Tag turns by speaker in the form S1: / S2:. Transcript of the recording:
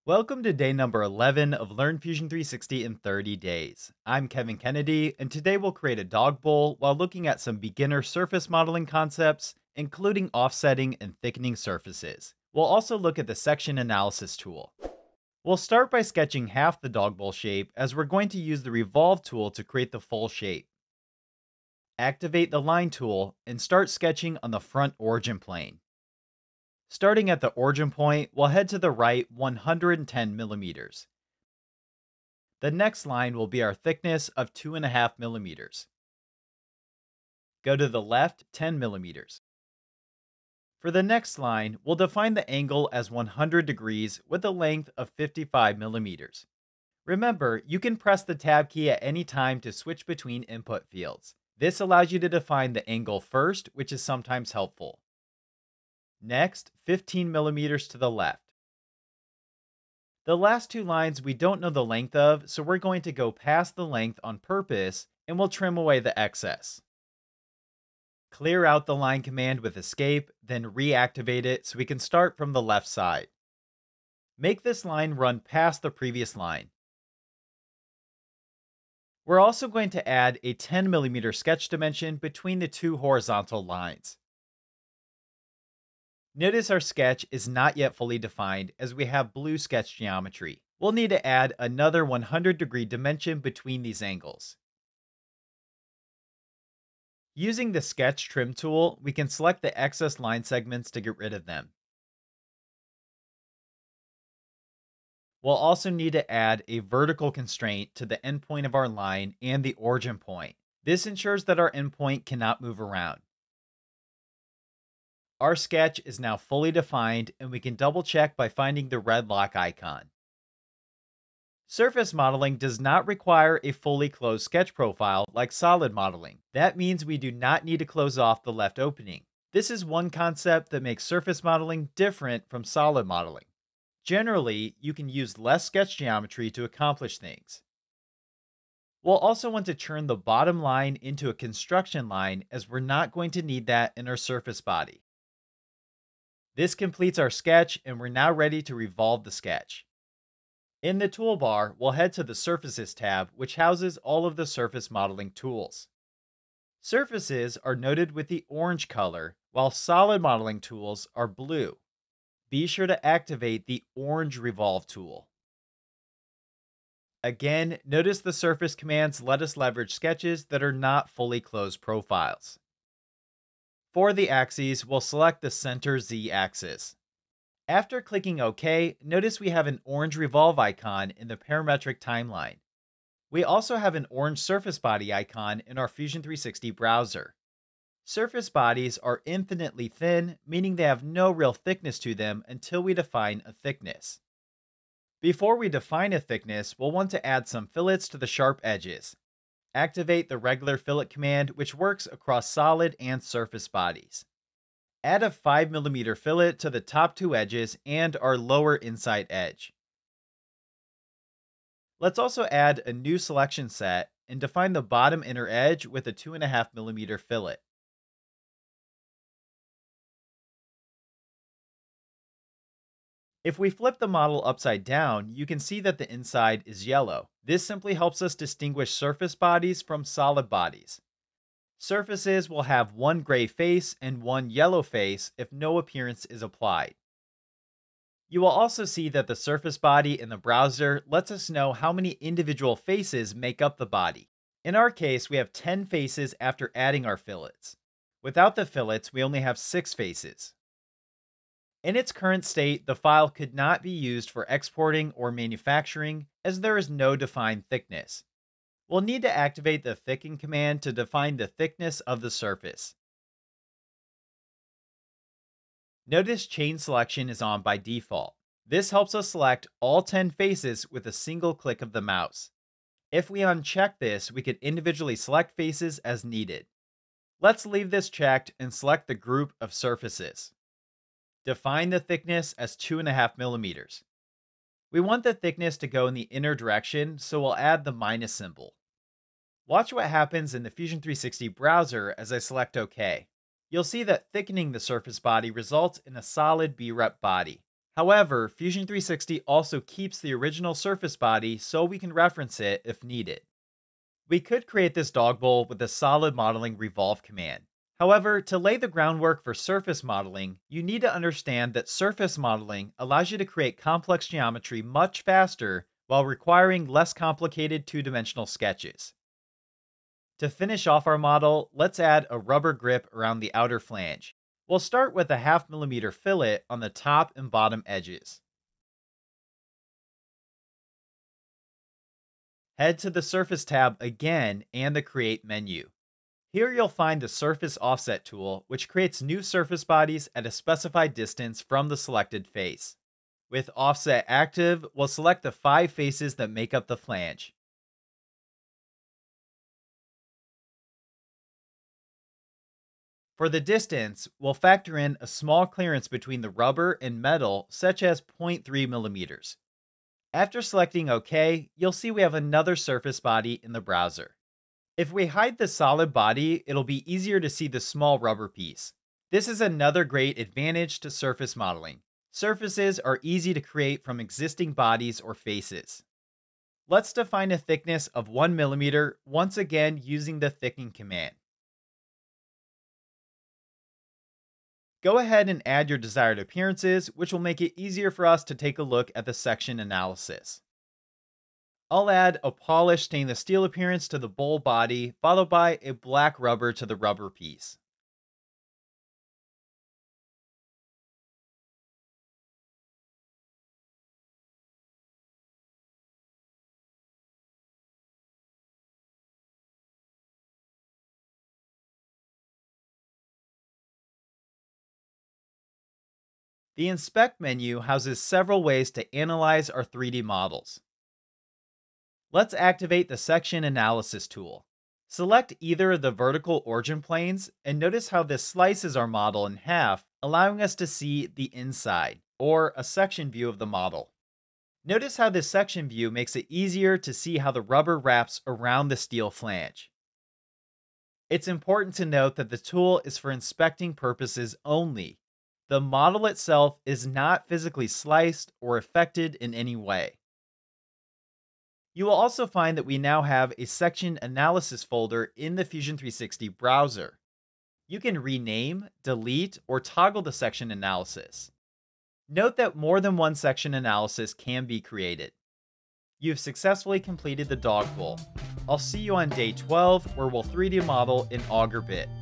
S1: Welcome to day number 11 of Learn Fusion 360 in 30 days. I'm Kevin Kennedy, and today we'll create a dog bowl while looking at some beginner surface modeling concepts, including offsetting and thickening surfaces. We'll also look at the section analysis tool. We'll start by sketching half the dog bowl shape, as we're going to use the revolve tool to create the full shape. Activate the line tool and start sketching on the front origin plane. Starting at the origin point, we'll head to the right 110 millimeters. The next line will be our thickness of 2.5 millimeters. Go to the left 10 millimeters. For the next line, we'll define the angle as 100 degrees with a length of 55 millimeters. Remember, you can press the tab key at any time to switch between input fields. This allows you to define the angle first, which is sometimes helpful. Next, 15 millimeters to the left. The last two lines we don't know the length of, so we're going to go past the length on purpose and we'll trim away the excess. Clear out the line command with escape, then reactivate it so we can start from the left side. Make this line run past the previous line. We're also going to add a 10 millimeter sketch dimension between the two horizontal lines. Notice our sketch is not yet fully defined as we have blue sketch geometry. We'll need to add another 100-degree dimension between these angles. Using the Sketch Trim tool, we can select the excess line segments to get rid of them. We'll also need to add a vertical constraint to the endpoint of our line and the origin point. This ensures that our endpoint cannot move around. Our sketch is now fully defined, and we can double check by finding the red lock icon. Surface modeling does not require a fully closed sketch profile like solid modeling. That means we do not need to close off the left opening. This is one concept that makes surface modeling different from solid modeling. Generally, you can use less sketch geometry to accomplish things. We'll also want to turn the bottom line into a construction line, as we're not going to need that in our surface body. This completes our sketch, and we're now ready to revolve the sketch. In the toolbar, we'll head to the Surfaces tab, which houses all of the surface modeling tools. Surfaces are noted with the orange color, while solid modeling tools are blue. Be sure to activate the orange revolve tool. Again, notice the surface commands let us leverage sketches that are not fully closed profiles. For the axes, we'll select the center Z axis. After clicking OK, notice we have an orange revolve icon in the parametric timeline. We also have an orange surface body icon in our Fusion 360 browser. Surface bodies are infinitely thin, meaning they have no real thickness to them until we define a thickness. Before we define a thickness, we'll want to add some fillets to the sharp edges. Activate the regular fillet command, which works across solid and surface bodies. Add a 5 millimeter fillet to the top two edges and our lower inside edge. Let's also add a new selection set and define the bottom inner edge with a 2.5 millimeter fillet. If we flip the model upside down, you can see that the inside is yellow. This simply helps us distinguish surface bodies from solid bodies. Surfaces will have one gray face and one yellow face if no appearance is applied. You will also see that the surface body in the browser lets us know how many individual faces make up the body. In our case, we have 10 faces after adding our fillets. Without the fillets, we only have 6 faces. In its current state, the file could not be used for exporting or manufacturing, as there is no defined thickness. We'll need to activate the thicken command to define the thickness of the surface. Notice chain selection is on by default. This helps us select all 10 faces with a single click of the mouse. If we uncheck this, we could individually select faces as needed. Let's leave this checked and select the group of surfaces. Define the thickness as 2.5 millimeters. We want the thickness to go in the inner direction, so we'll add the minus symbol. Watch what happens in the Fusion 360 browser as I select OK. You'll see that thickening the surface body results in a solid BREP body. However, Fusion 360 also keeps the original surface body so we can reference it if needed. We could create this dog bowl with the solid modeling revolve command. However, to lay the groundwork for surface modeling, you need to understand that surface modeling allows you to create complex geometry much faster while requiring less complicated two-dimensional sketches. To finish off our model, let's add a rubber grip around the outer flange. We'll start with a 0.5 mm fillet on the top and bottom edges. Head to the Surface tab again and the Create menu. Here you'll find the Surface Offset tool, which creates new surface bodies at a specified distance from the selected face. With Offset active, we'll select the 5 faces that make up the flange. For the distance, we'll factor in a small clearance between the rubber and metal, such as 0.3 mm. After selecting OK, you'll see we have another surface body in the browser. If we hide the solid body, it'll be easier to see the small rubber piece. This is another great advantage to surface modeling. Surfaces are easy to create from existing bodies or faces. Let's define a thickness of 1 mm, once again using the thicken command. Go ahead and add your desired appearances, which will make it easier for us to take a look at the section analysis. I'll add a polished stainless steel appearance to the bowl body, followed by a black rubber to the rubber piece. The Inspect menu houses several ways to analyze our 3D models. Let's activate the Section Analysis tool. Select either of the vertical origin planes and notice how this slices our model in half, allowing us to see the inside, or a section view of the model. Notice how this section view makes it easier to see how the rubber wraps around the steel flange. It's important to note that the tool is for inspecting purposes only. The model itself is not physically sliced or affected in any way. You will also find that we now have a section analysis folder in the Fusion 360 browser. You can rename, delete, or toggle the section analysis. Note that more than one section analysis can be created. You've successfully completed the dog bowl. I'll see you on day 12, where we'll 3D model in AugerBit.